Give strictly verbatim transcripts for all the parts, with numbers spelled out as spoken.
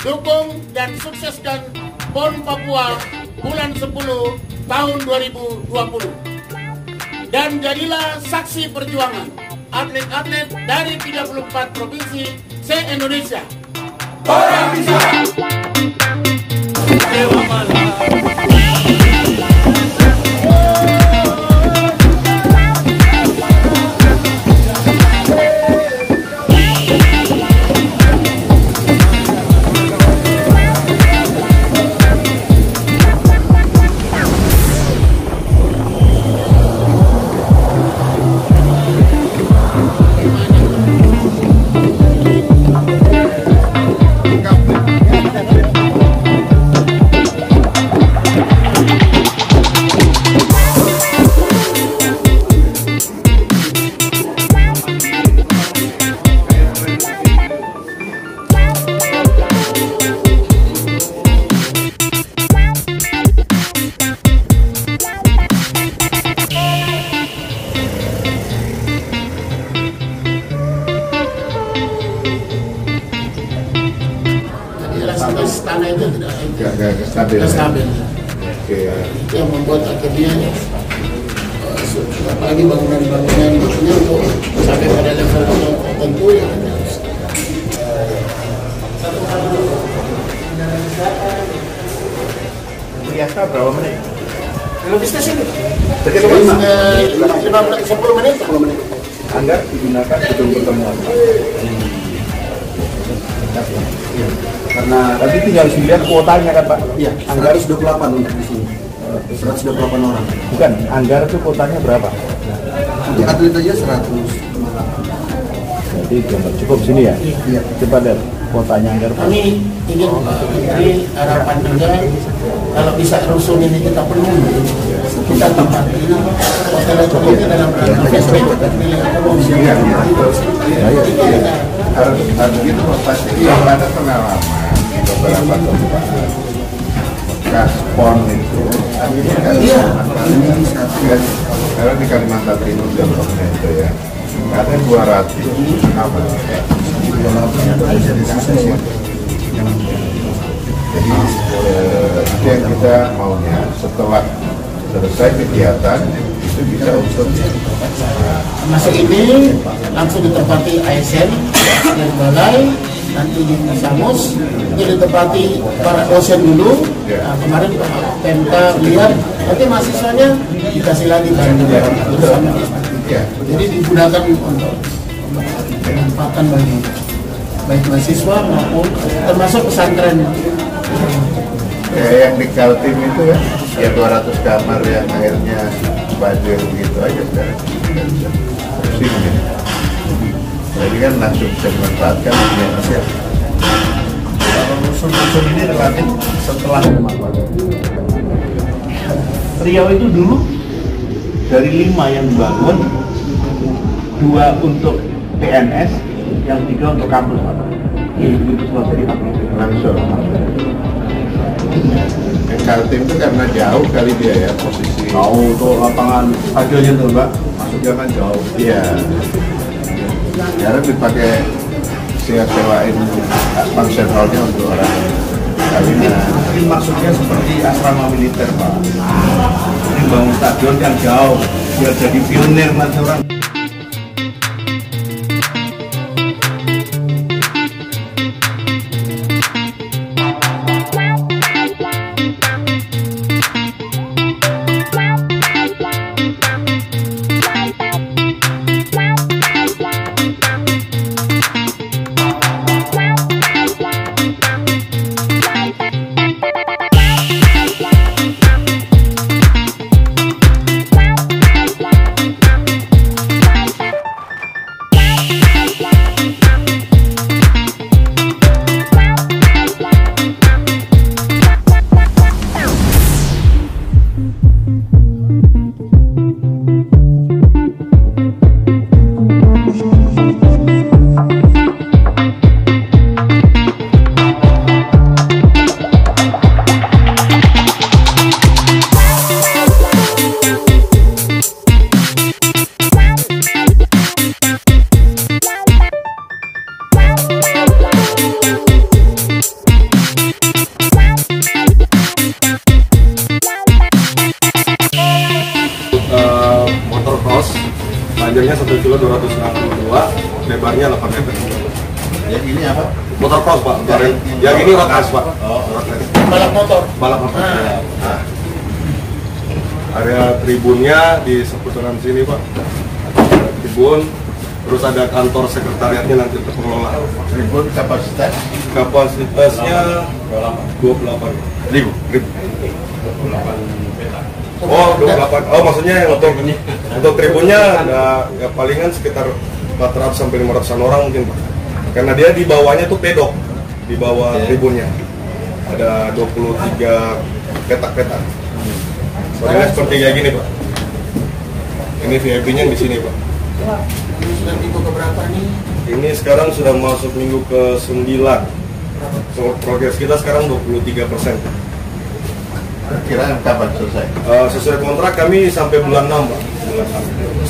dukung dan sukseskan PON Papua bulan sepuluh tahun dua ribu dua puluh. Dan jadilah saksi perjuangan atlet-atlet dari tiga puluh empat provinsi se-Indonesia. Orang bisa. Dewa Malam. Tanah itu tidak tidak stabil. stabil. Oke. Itu yang membuat akhirnya apalagi bangunan-bangunan maksudnya untuk sampai pada level tertentu ya harus. Biasa berapa menit? Logisnya sini. sepuluh menit, sepuluh menit. Anggar digunakan gedung pertemuan. Karena tadi tinggal dilihat kuotanya kan Pak? Iya, anggar seratus dua puluh delapan untuk di sini. seratus dua puluh delapan orang. Bukan, anggar itu kuotanya berapa? Untuk atlet aja seratus. Jadi cukup sini ya? Iya. Coba lihat kuotanya anggar. Kami ingin ini harapan juga kalau bisa rusun ini kita penuhi, kita tempati hotel Jokowi dalam rangka festival nilai ekonomi. Iya, iya. Harus harus gitu pasti yang ada pengalaman di beberapa tempat bekas PON itu iya karena di Kalimantan Timur dan itu ya ada dua ratus apa jadi itu yang kita maunya setelah selesai kegiatan itu bisa untuk masuk ini langsung ditempati A S N dan balai, nanti di Samus itu ditempati para dosen dulu. Nah, kemarin P M K lihat nanti mahasiswanya dikasih lagi kan bersama. Jadi digunakan untuk pemanfaatan bagi baik mahasiswa maupun termasuk pesantren. Kayak yang di Kaltim itu ya, ya dua ratus kamar yang akhirnya banjir begitu aja sekarang. Pusing ya. Jadi kan langsung bisa dimanfaatkan ya. Rusun-rusun ini relatif setelah pemanfaatan. Riau itu dulu dari lima yang dibangun, dua untuk P N S, yang tiga untuk kampus Pak. Itu selesai dipakai Langsung. Kaltim itu karena jauh kali dia ya posisi. Tahu tuh lapangan stadionnya tuh Mbak, masuknya kan jauh. Iya. Sekarang dipakai sewa-sewain function hall-nya untuk orang kawinan. Mungkin maksudnya seperti asrama militer Pak. Ini bangun stadion yang jauh biar jadi pionir nanti orang. panjangnya satu kilo dua ratus enam puluh dua, lebarnya delapan meter. Yang ini apa? Motor cross Pak. Yang, yang ini road race Pak. Oh, road race. balap motor. Balap motor. Nah. Nah, Area tribunnya di seputaran sini Pak. Ada tribun, terus ada kantor sekretariatnya nanti untuk pengelola. tribun kapasitas Kapasitasnya dua puluh delapan ribu. Oh, dua puluh delapan. Oh, maksudnya yang untuk untuk tribunnya ada ya palingan sekitar empat ratus sampai lima ratusan orang mungkin Pak. Karena dia di bawahnya tuh pedok di bawah tribunnya. Ada dua puluh tiga petak-petak. Soalnya seperti kayak gini Pak. Ini V I P-nya di sini Pak. Ini sudah minggu keberapa nih? Ini sekarang sudah masuk minggu ke sembilan. So, progres kita sekarang dua puluh tiga persen. kiraan kapan selesai? Uh, sesuai kontrak kami sampai bulan enam Pak. Bulan enam.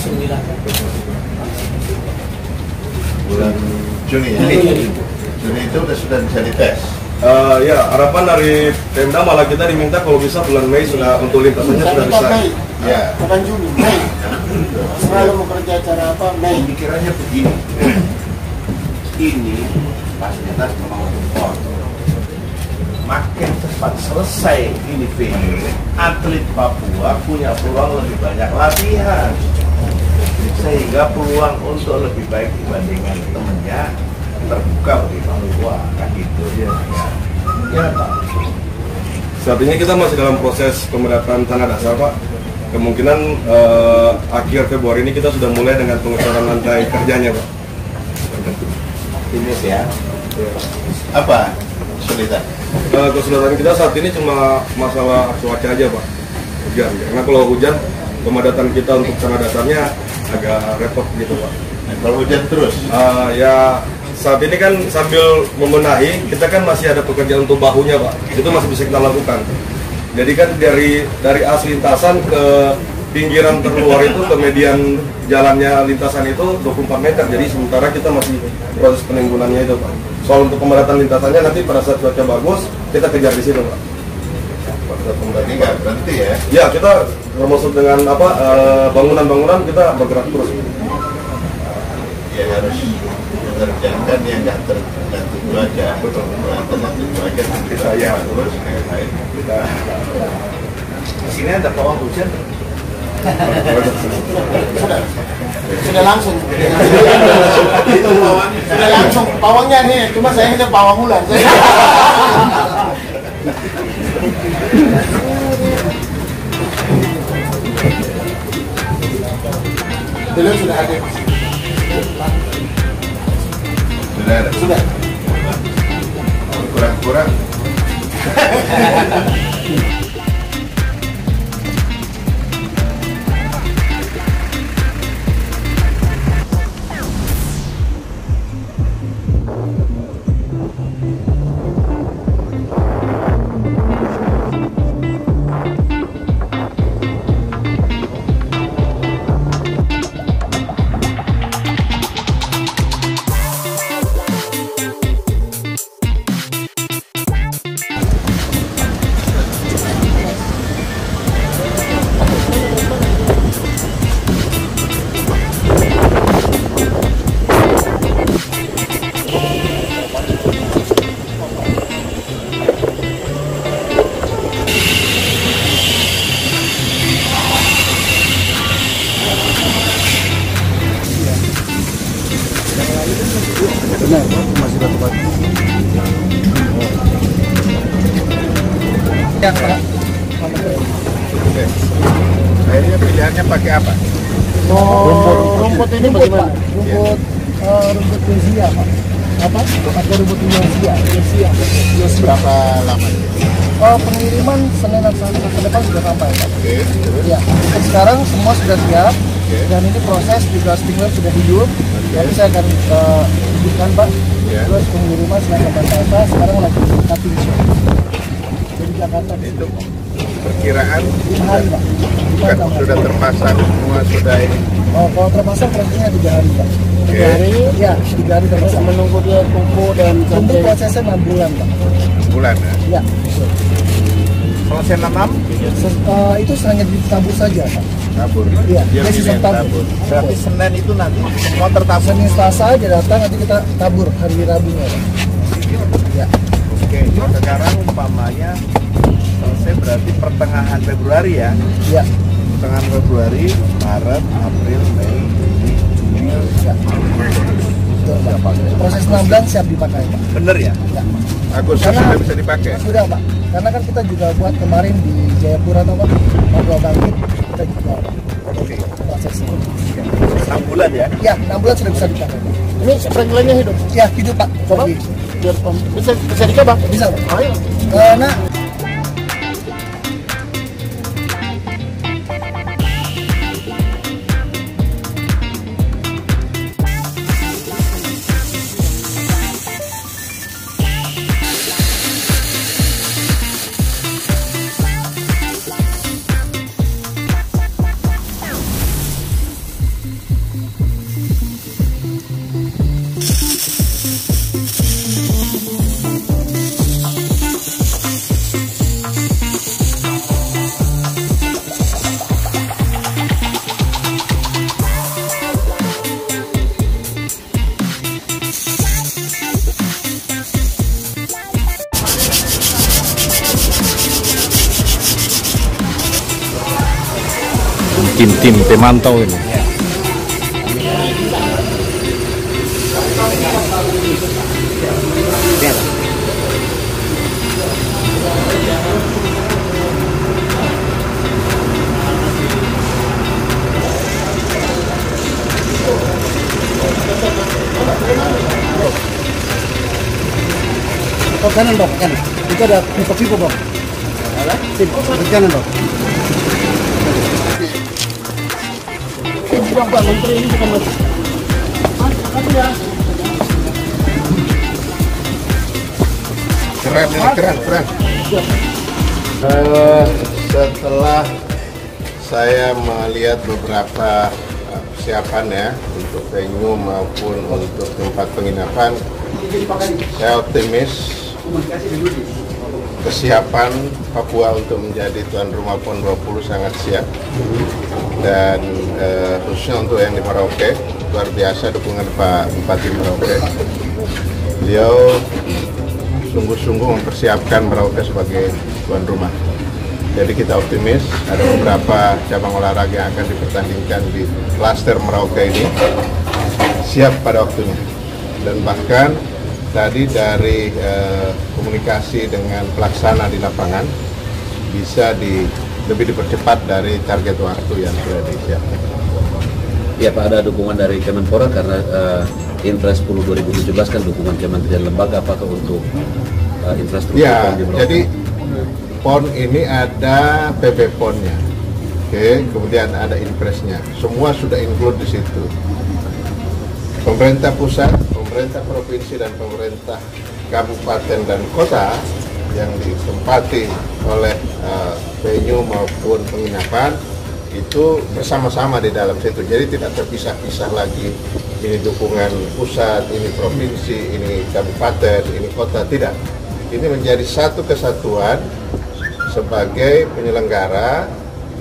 Bulan Juni ya? Juni itu sudah sudah bisa dites. Uh, ya, harapan dari Pemda malah kita diminta kalau bisa bulan Mei sudah untuk lintasannya sudah bisa. Mei, Ya. bukan Juni, Mei. Selalu mau kerja acara apa? Mei. Pikirannya begini, ini fasilitas memang untuk makin cepat selesai ini venue, atlet Papua punya peluang lebih banyak latihan, sehingga peluang untuk lebih baik dibandingkan temennya terbuka bagi Papua, kan gitu ya. Ya Pak. Saat ini kita masih dalam proses pemerataan tanah dasar Pak. Kemungkinan uh, akhir Februari ini kita sudah mulai dengan pengecoran lantai kerjanya Pak. Ini ya. Apa kesulitan? Uh, kesulitan kita saat ini cuma masalah cuaca aja Pak. Hujan. Karena kalau hujan pemadatan kita untuk tanah dasarnya agak repot gitu Pak. Nah, kalau hujan terus? Uh, ya saat ini kan sambil membenahi, kita kan masih ada pekerjaan untuk bahunya Pak. Itu masih bisa kita lakukan. Jadi kan dari dari as lintasan ke pinggiran terluar itu ke median jalannya lintasan itu dua puluh empat meter. Jadi sementara kita masih proses penimbulannya itu Pak. Soal untuk pemadatan lintasannya nanti pada saat cuaca bagus kita kejar di situ Pak. Pada saat Berarti nggak berhenti ya? Ya kita termasuk dengan apa uh, bangunan-bangunan kita bergerak terus. Ya harus menerjangkan yang nggak tergantung cuaca. Betul. Tergantung cuaca kita ya terus ngapain? Kita Di sini ada pawang hujan. Sudah, sudah langsung. Sudah langsung. Pawangnya nih, cuma saya hanya pawang ular. Beliau sudah hadir. Sudah ada. Sudah. Kurang-kurang. Benar, masih batu batu. Ya, Pak. Oke. Akhirnya pilihannya pakai apa? rumput, rumput ini bagaimana? Rumput, eh, rumput Yosia, Pak. Apa? Pakai rumput Yosia, Yosia, Yosia. Berapa lama? Oh, pengiriman Senin dan Selasa ke depan sudah sampai, Pak. Oke, terus? Ya, sekarang semua sudah siap. Oke. Dan ini proses juga stinger sudah hidup. Jadi saya akan eh, hidupkan, Pak. Ya. Terus pengiriman Senin dan Selasa sekarang lagi cutting show. Jadi Jakarta Itu perkiraan lima hari, Pak. bukan sudah terpasang semua sudah ini. Oh, kalau terpasang prosesnya tiga hari, Pak. Oke. Tiga hari? Ya, tiga hari terpasang. Menunggu dia tumbuh dan Tunggu sampai prosesnya enam bulan, Pak. Bulan ya. Ya, betul. Selesai nanam Se- uh, itu hanya ditabur saja, Pak. Tabur. Iya, Dia dia sistem pilih tabur. tabur. Berarti Senin itu nanti semua tertabur. Senin Selasa aja datang, nanti kita tabur hari Rabunya, Pak. Ya. Oke, sekarang umpamanya selesai berarti pertengahan Februari ya. Ya. Pertengahan Februari, Maret, April, Mei, Juni, Juli. Ya. Betul, Pak. Proses enam bulan siap dipakai, Pak. Bener ya? Ya. Agustus Karena- sudah bisa dipakai. Sudah, Pak. Karena kan kita juga buat kemarin di Jayapura atau Pak, Papua Bangkit, kita juga Oke. prosesnya. enam bulan ya? Ya, enam bulan sudah bisa dipakai. Ini sprinklernya hidup. Ya, hidup, Pak. Coba Lagi. biar pem- bisa bisa dicoba. Bisa, Pak. Ayo. Eh, nah, tim-tim pemantau ini. ke kanan, Dok, kanan. Itu ada pipa-pipa, Dok. Sini, ke kanan, Dok. Ini Bang, Pak Menteri ini bukan Mas. Mas, makasih ya. Keren, ini keren, keren. Eh, setelah saya melihat beberapa eh, persiapan ya untuk venue maupun untuk tempat penginapan, saya optimis kesiapan Papua untuk menjadi tuan rumah PON dua puluh sangat siap, dan eh, khususnya untuk yang di Merauke luar biasa dukungan Pak Bupati Merauke. Beliau sungguh-sungguh mempersiapkan Merauke sebagai tuan rumah. Jadi kita optimis ada beberapa cabang olahraga yang akan dipertandingkan di klaster Merauke ini siap pada waktunya. Dan bahkan tadi dari eh, komunikasi dengan pelaksana di lapangan bisa di, lebih dipercepat dari target waktu yang sudah disiapkan. Ya Pak, ada dukungan dari Kemenpora karena uh, Impres sepuluh dua ribu tujuh belas kan dukungan Kementerian Lembaga, apakah untuk uh, infrastruktur Ya, PON di Merauke? jadi PON ini ada P B PON-nya, oke, kemudian ada Impresnya, semua sudah include di situ. Pemerintah pusat, pemerintah provinsi dan pemerintah kabupaten dan kota yang ditempati oleh uh, venue maupun penginapan itu bersama-sama di dalam situ, jadi tidak terpisah-pisah lagi. Ini dukungan pusat, ini provinsi, ini kabupaten, ini kota, tidak. Ini menjadi satu kesatuan sebagai penyelenggara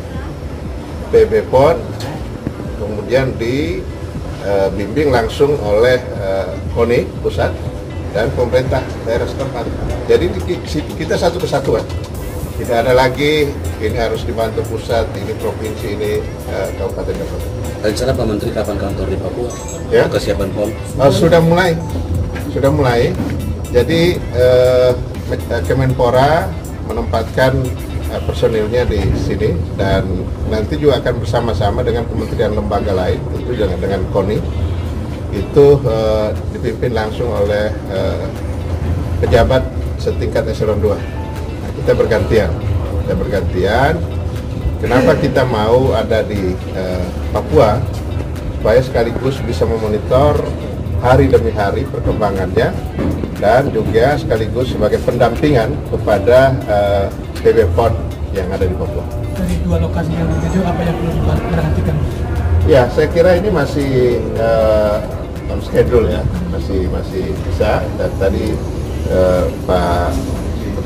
P B PON, kemudian dibimbing langsung oleh uh, KONI pusat dan pemerintah daerah setempat. Jadi kita satu kesatuan. Tidak ada lagi ini harus dibantu pusat, ini provinsi, ini uh, kabupaten dan kota. Rencana Pak Menteri kapan kantor di Papua? Ya. Untuk kesiapan PON? Oh, sudah mulai, sudah mulai. Jadi eh, Kemenpora menempatkan eh, personilnya di sini dan nanti juga akan bersama-sama dengan kementerian lembaga lain, tentu dengan dengan KONI. Itu eh, dipimpin langsung oleh eh, pejabat setingkat eselon dua. Nah, kita bergantian, kita bergantian. Kenapa kita mau ada di eh, Papua? Supaya sekaligus bisa memonitor hari demi hari perkembangannya dan juga sekaligus sebagai pendampingan kepada uh, P B PON yang ada di Papua. Dari dua lokasi yang dituju, apa yang perlu diperhatikan? Ya, saya kira ini masih uh, on schedule ya, masih masih bisa. Dan tadi uh, Pak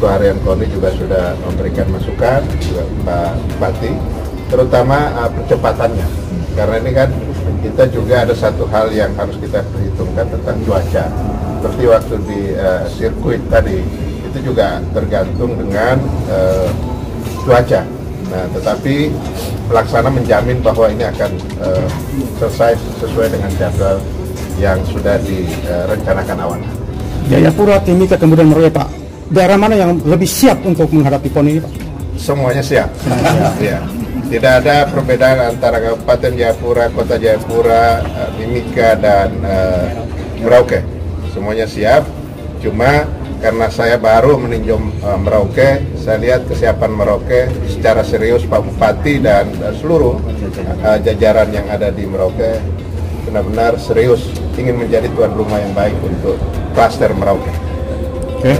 Ketua Harian KONI juga sudah memberikan masukan, juga Pak Bupati, terutama uh, percepatannya. Karena ini kan kita juga ada satu hal yang harus kita perhitungkan tentang cuaca. Seperti waktu di uh, sirkuit tadi, itu juga tergantung dengan uh, cuaca. Nah, tetapi pelaksana menjamin bahwa ini akan uh, selesai sesuai dengan jadwal yang sudah direncanakan uh, awal. Jayapura, Timika, kemudian Merauke, Pak. Daerah mana yang lebih siap untuk menghadapi PON ini, Pak? Semuanya siap. Ya. Tidak ada perbedaan antara Kabupaten Jayapura, Kota Jayapura, uh, Timika, dan uh, Merauke. Semuanya siap. Cuma karena saya baru meninjau uh, Merauke, saya lihat kesiapan Merauke secara serius Pak Bupati dan uh, seluruh uh, jajaran yang ada di Merauke benar-benar serius ingin menjadi tuan rumah yang baik untuk klaster Merauke. Oke. Okay.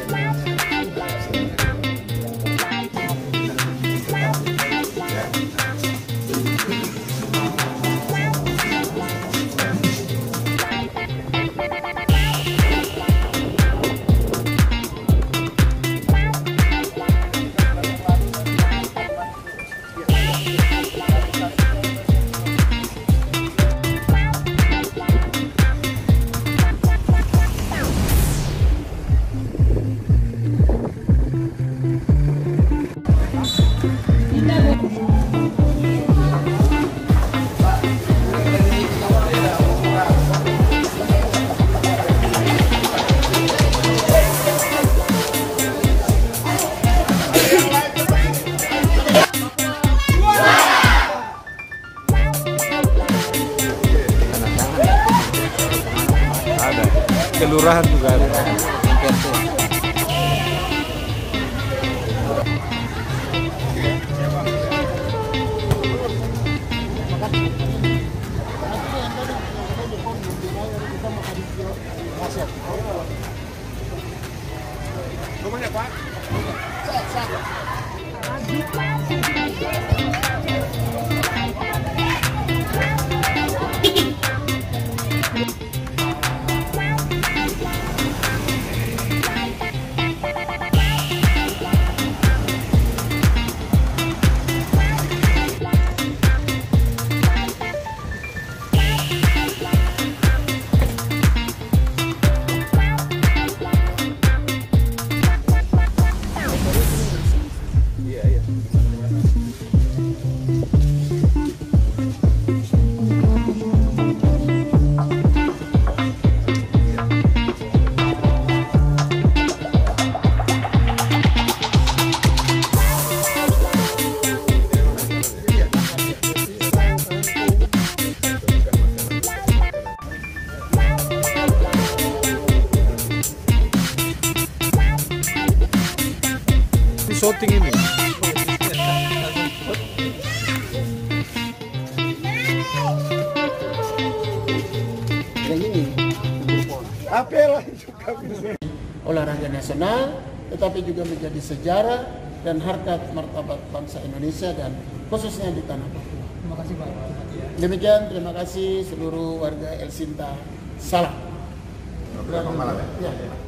Kelurahan juga ada. Shooting ini. Olahraga nasional, tetapi juga menjadi sejarah dan harkat martabat bangsa Indonesia dan khususnya di tanah Papua. Terima kasih Pak. Demikian, terima kasih seluruh warga El Sinta. Salam. Selamat malam ya. Ya.